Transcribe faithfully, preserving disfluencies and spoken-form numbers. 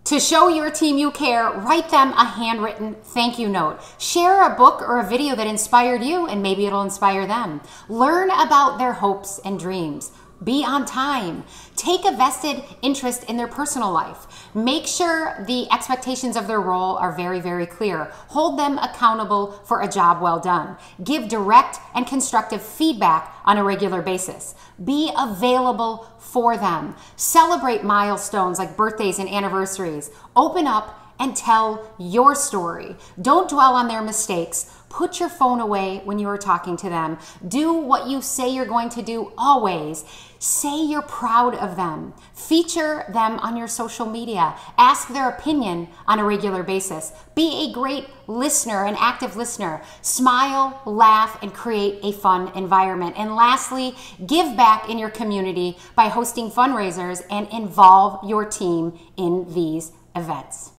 To show your team you care, write them a handwritten thank you note. Share a book or a video that inspired you, and maybe it'll inspire them. Learn about their hopes and dreams. Be on time. Take a vested interest in their personal life. Make sure the expectations of their role are very, very clear. Hold them accountable for a job well done. Give direct and constructive feedback on a regular basis. Be available for them. Celebrate milestones like birthdays and anniversaries. Open up and tell your story. Don't dwell on their mistakes. Put your phone away when you are talking to them. Do what you say you're going to do always. Say you're proud of them. Feature them on your social media. Ask their opinion on a regular basis. Be a great listener, an active listener. Smile, laugh, and create a fun environment. And lastly, give back in your community by hosting fundraisers and involve your team in these events.